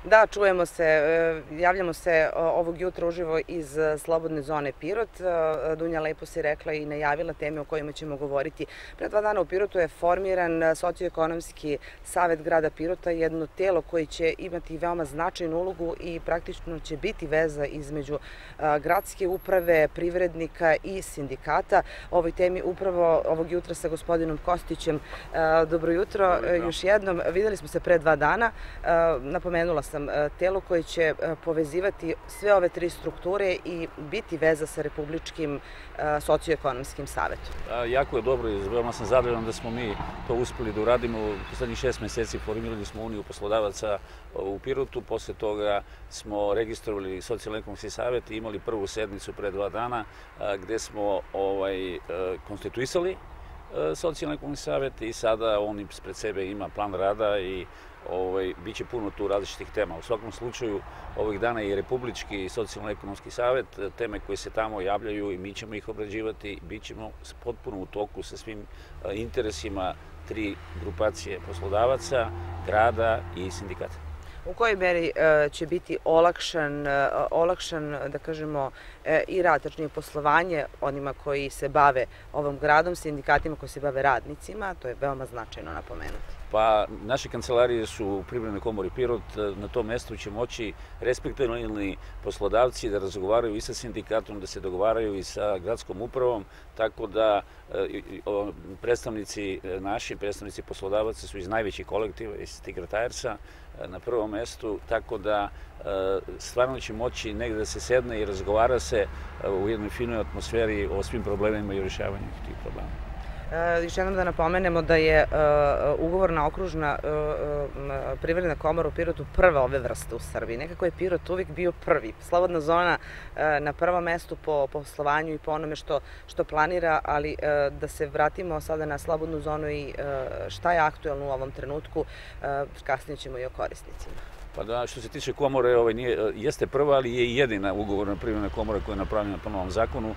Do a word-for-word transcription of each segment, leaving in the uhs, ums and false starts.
Da, čujemo se, javljamo se ovog jutra uživo iz Slobodne zone Pirot. Dunja lepo si rekla i najavila teme o kojima ćemo govoriti. Pre dva dana u Pirotu je formiran Socioekonomski savet grada Pirota, jedno telo koje će imati veoma značajnu ulogu i praktično će biti veza između gradske uprave, privrednika i sindikata. O ovoj temi upravo ovog jutra sa gospodinom Kostićem. Dobro jutro, još jednom. Videli smo se pre dva dana. Napomenula sam telo koje će povezivati sve ove tri strukture i biti veza sa Republičkim socioekonomskim savetom. Jako je dobro i veoma sam zadovoljan da smo mi to uspeli da uradimo. U poslednjih šest meseci formirali smo Uniju poslodavaca u Pirotu. Posle toga smo registrovali Socijalno-ekonomski savet i imali prvu sednicu pre dva dana gde smo konstituisali Socijalno-ekonomski savet i sada on ispred sebe ima plan rada i biće puno tu različitih tema. U svakom slučaju, ovih dana i Republički i Socijalno-ekonomski savet, teme koje se tamo javljaju i mi ćemo ih obrađivati, bit ćemo potpuno u toku sa svim interesima tri grupacije poslodavaca, grada i sindikata. U kojoj meri će biti olakšan, olakšan, da kažemo, i rad, tačnije poslovanje onima koji se bave ovom gradom, sindikatima koji se bave radnicima, to je veoma značajno napomenuti. Pa, naše kancelarije su u Privrednoj komori Pirot, na tom mestu će moći respektabilni poslodavci da razgovaraju i sa sindikatom, da se dogovaraju i sa gradskom upravom, tako da predstavnici naši, predstavnici poslodavaca su iz najvećih kolektiva, iz Tigra Tajersa, na prvom mestu, tako da stvarno će moći negde da se sedne i razgovara se u jednoj finoj atmosferi o svim problemima i rješavanju tih problema. Još jednom da napomenemo da je ugovorna okružna privredna komora u Pirotu prva ove vrste u Srbiji. Nekako je Pirot uvijek bio prvi. Slobodna zona na prvom mestu po poslovanju i po onome što planira, ali da se vratimo sada na slobodnu zonu i šta je aktuelno u ovom trenutku, kasnije ćemo i o korisnicima. Pa da, što se tiče komore, jeste prva, ali je i jedina ugovorna privredna komora koja je napravljena po novom zakonu.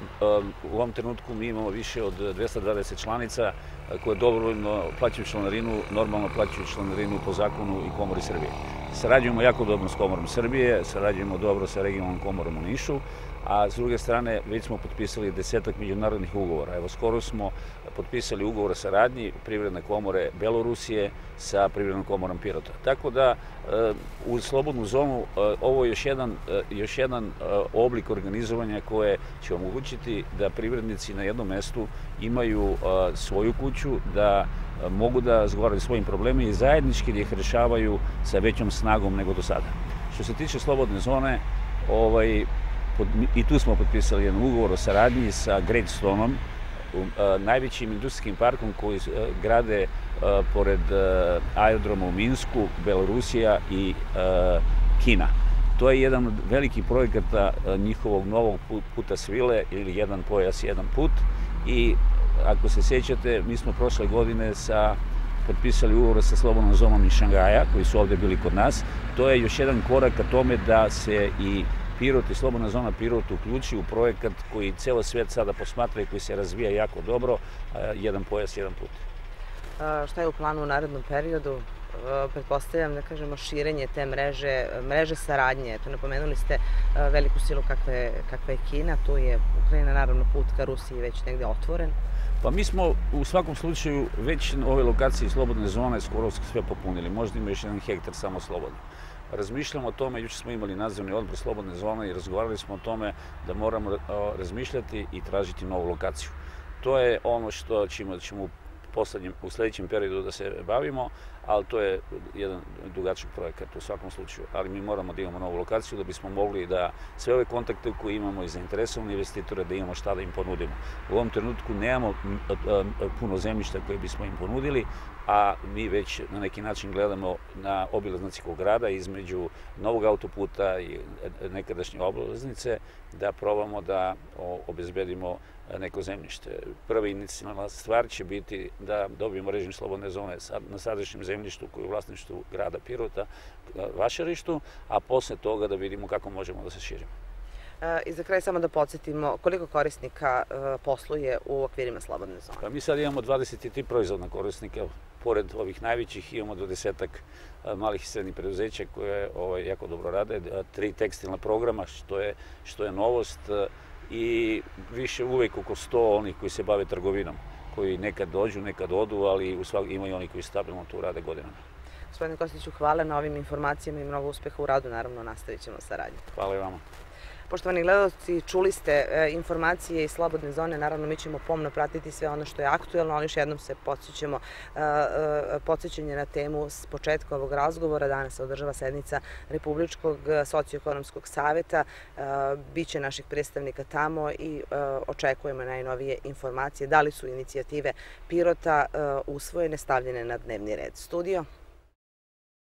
U ovom trenutku mi imamo više od dvesta dvadeset članica koje dobrovoljno plaćaju članarinu, normalno plaćaju članarinu po zakonu i Komori Srbije. Sarađujemo jako dobro s Komorom Srbije, sarađujemo dobro sa regionalnom komorom u Nišu, a s druge strane već smo potpisali desetak međunarodnih ugovora. Evo, skoro smo potpisali ugovor o saradnji Privredne komore Belorusije sa Privrednom komorom Pirota. Tako da u slobodnu zonu ovo je još jedan oblik organizovanja koje će omogućiti da privrednici na jednom mestu imaju svoju kuću, da mogu da razgovaraju svojim problemima i zajednički da ih rešavaju sa većom snagom nego do sada. Što se tiče slobodne zone, i tu smo potpisali jedan ugovor o saradnji sa Greatstoneom, najvećim industrijskim parkom koji grade pored aerodroma u Minsku, Belorusija i Kina. To je jedan od velikih projekata njihovog novog puta svile ili jedan pojas, jedan put. I ako se sjećate, mi smo prošle godine potpisali ugovor sa slobodnom zonom iz Šangaja, koji su ovde bili kod nas. To je još jedan korak ka tome da se i Pirot i slobodna zona Pirot uključi u projekat koji ceo svet sada posmatra i koji se razvija jako dobro, jedan pojas, jedan put. Šta je u planu u narednom periodu? Pretpostavljam, da kažemo, širenje te mreže, mreže saradnje. Eto, napomenuli ste veliku silu kakva je Kina, tu je Ukrajina, naravno put ka Rusiji već negde otvoren. Pa mi smo u svakom slučaju već na ove lokacije slobodne zone skoro sve popunili. Možda ima još jedan hektar samo slobodno. Razmišljamo o tome, juče smo imali nadzorni odbor slobodne zone i razgovarali smo o tome da moramo razmišljati i tražiti novu lokaciju. To je ono što ćemo u sljedećem periodu da se bavimo, ali to je jedan dugačak projekat u svakom slučaju. Ali mi moramo da imamo novu lokaciju da bismo mogli da sve ove kontakte koje imamo i zainteresovane investitore da imamo šta da im ponudimo. U ovom trenutku nemamo puno zemljišta koje bismo im ponudili, a mi već na neki način gledamo na obilaznici grada između novog autoputa i nekadašnje obilaznice da probamo da obezbedimo neko zemljište. Prva inicijalna stvar će biti da dobijemo režim slobodne zone na sadašnjem zemljištu koji je u vlasništvu grada Pirota, Vašarištu, a posle toga da vidimo kako možemo da se širimo. I za kraj samo da podsjetimo koliko korisnika posluje u okvirima slobodne zone. Mi sad imamo dvadeset tri proizvodna korisnika pored ovih najvećih imamo dvadesetak malih i srednjih preduzeća koje jako dobro rade, tri tekstilna programa, što je novost, i više uvek oko sto onih koji se bave trgovinom, koji nekad dođu, nekad odu, ali ima i oni koji stabilno tu rade godinama. Gospodine Kostiću, hvala na ovim informacijama i mnogo uspeha u radu. Naravno, nastavit ćemo saradnju. Hvala i vama. Poštovani gledalci, čuli ste informacije iz Slobodne zone. Naravno, mi ćemo pomno pratiti sve ono što je aktuelno, ali još jednom se podsjećamo podsjećanje na temu s početka ovog razgovora. Danas se održava sednica Republičkog socioekonomskog saveta. Biće naših predstavnika tamo i očekujemo najnovije informacije. Da li su inicijative Pirota usvojene, stavljene na dnevni red? Studio.